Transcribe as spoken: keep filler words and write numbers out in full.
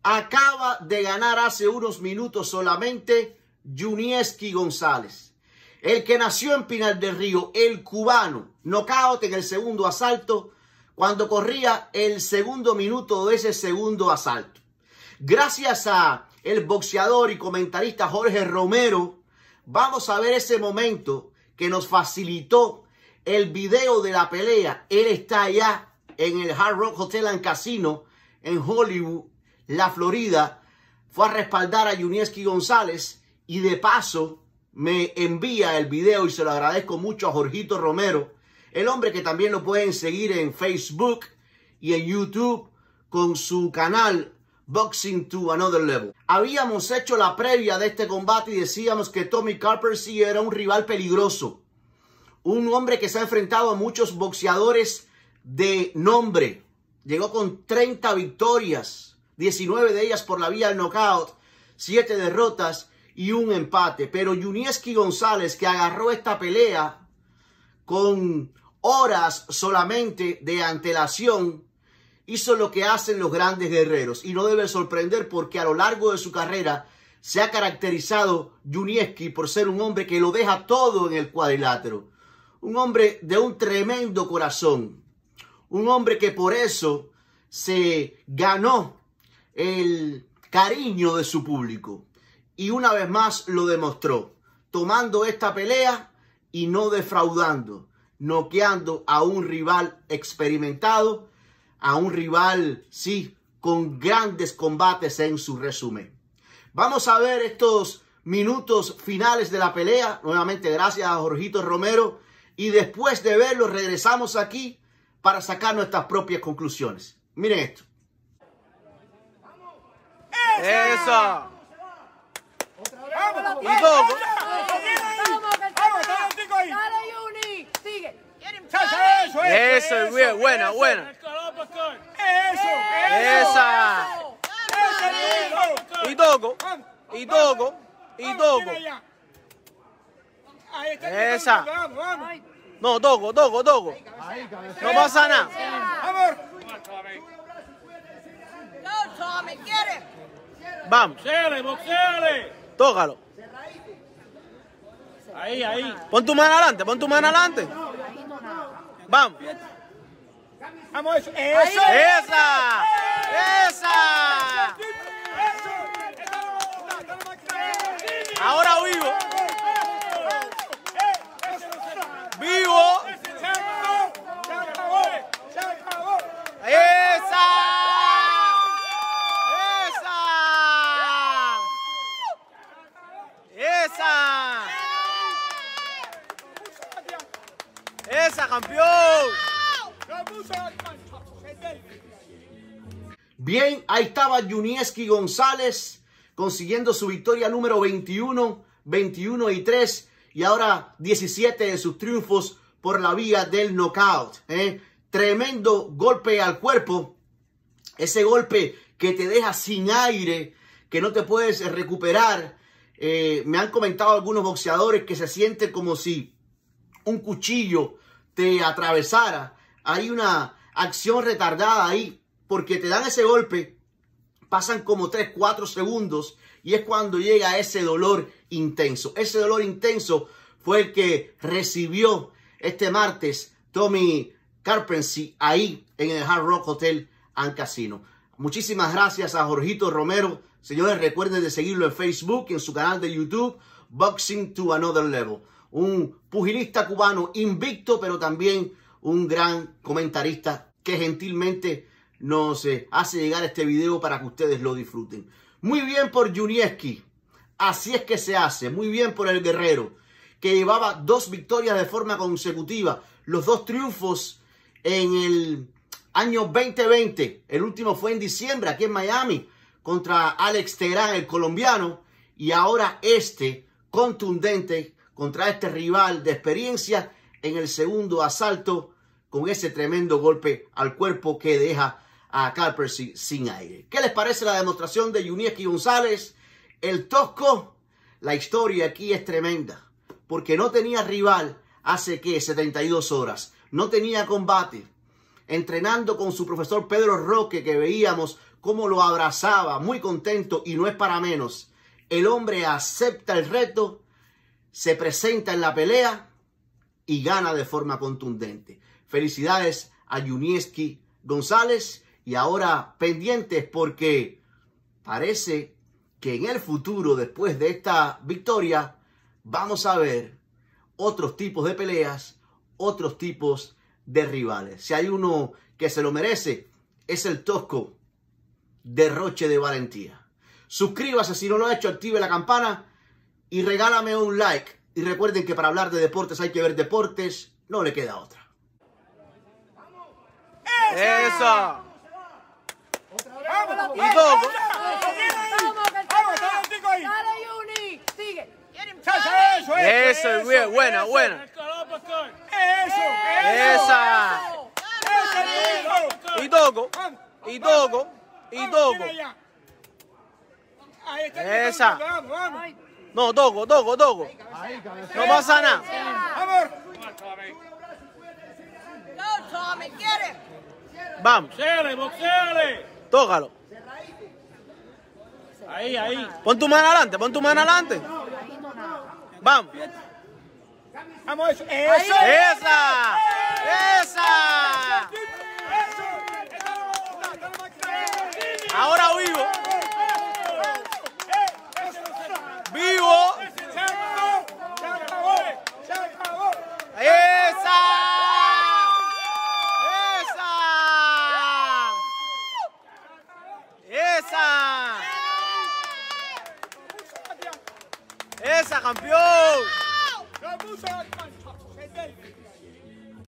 acaba de ganar hace unos minutos solamente Yuniesky González, el que nació en Pinar del Río, el cubano, nocaut en el segundo asalto cuando corría el segundo minuto de ese segundo asalto. Gracias a el boxeador y comentarista Jorge Romero, vamos a ver ese momento que nos facilitó el video de la pelea. Él está allá en el Hard Rock Hotel and Casino en Hollywood, la Florida. Fue a respaldar a Yuniesky González y de paso me envía el video y se lo agradezco mucho a Jorgito Romero, el hombre que también lo pueden seguir en Facebook y en YouTube con su canal Boxing to Another Level. Habíamos hecho la previa de este combate y decíamos que Tommy Carpenter era un rival peligroso. Un hombre que se ha enfrentado a muchos boxeadores de nombre. Llegó con treinta victorias, diecinueve de ellas por la vía del knockout, siete derrotas y un empate. Pero Yuniesky González, que agarró esta pelea con horas solamente de antelación, hizo lo que hacen los grandes guerreros. Y no debe sorprender porque a lo largo de su carrera se ha caracterizado Yuniesky por ser un hombre que lo deja todo en el cuadrilátero. Un hombre de un tremendo corazón. Un hombre que por eso se ganó el cariño de su público. Y una vez más lo demostró, tomando esta pelea y no defraudando, noqueando a un rival experimentado, a un rival, sí, con grandes combates en su resumen. Vamos a ver estos minutos finales de la pelea. Nuevamente gracias a Jorgito Romero. Y después de verlo, regresamos aquí para sacar nuestras propias conclusiones. Miren esto. ¡Eso! Y todo. Eso es bien, buena, buena. Esa. Y toco, y toco, y toco. Esa. No, toco, toco, toco. No pasa nada. Vamos. Tócalo. Ahí, ahí. Pon tu mano adelante, pon tu mano adelante. Vamos. Vamos, eso. Eso. Esa. Esa. Ahora vivo. Vivo. Esa. Esa. Esa. Esa, campeón. Bien, ahí estaba Yuniesky González consiguiendo su victoria número veintiuno, veintiuno y tres y ahora diecisiete de sus triunfos por la vía del knockout. ¿eh? Tremendo golpe al cuerpo, ese golpe que te deja sin aire, que no te puedes recuperar. Eh, me han comentado algunos boxeadores que se sienten como si un cuchillo te atravesara. Hay una acción retardada ahí, porque te dan ese golpe, pasan como tres, cuatro segundos y es cuando llega ese dolor intenso. Ese dolor intenso fue el que recibió este martes Tommy Carpenter ahí en el Hard Rock Hotel and Casino. Muchísimas gracias a Jorgito Romero. Señores, recuerden de seguirlo en Facebook y en su canal de YouTube, Boxing to Another Level. Un pugilista cubano invicto, pero también un gran comentarista que gentilmente nos eh, hace llegar este video para que ustedes lo disfruten. Muy bien por Yuniesky. Así es que se hace. Muy bien por el guerrero, que llevaba dos victorias de forma consecutiva. Los dos triunfos en el año veinte veinte. El último fue en diciembre aquí en Miami contra Alex Terán, el colombiano. Y ahora este contundente contra este rival de experiencia en el segundo asalto con ese tremendo golpe al cuerpo que deja a Carpenter sin aire. ¿Qué les parece la demostración de Yuniesky González? El tosco, la historia aquí es tremenda, porque no tenía rival hace, ¿qué?, setenta y dos horas. No tenía combate. Entrenando con su profesor Pedro Roque, que veíamos cómo lo abrazaba, muy contento, y no es para menos. El hombre acepta el reto, se presenta en la pelea y gana de forma contundente. Felicidades a Yunieski González, y ahora pendientes porque parece que en el futuro, después de esta victoria, vamos a ver otros tipos de peleas, otros tipos de rivales. Si hay uno que se lo merece, es el tosco derroche de valentía. Suscríbase si no lo ha hecho, active la campana y regálame un like. Y recuerden que para hablar de deportes hay que ver deportes, no le queda otra. ¡Esa! Y dos. Dale, Juni. Sigue. Eso, eso, bien, buena, buena. Eso, Esa. Y toco, y toco, y toco. Esa. No, toco, toco, toco. No pasa nada. Vamos. Boxeale, boxeale. Tócalo. Ahí, ahí. Pon tu mano adelante, pon tu mano adelante. Vamos. Vamos, eso. Eso. ¡Esa! ¡Esa! Ahora vivo. Vivo. Se acabó. Se acabó. Se acabó. ¡Esa! ¡Esa! ¡Esa, campeón!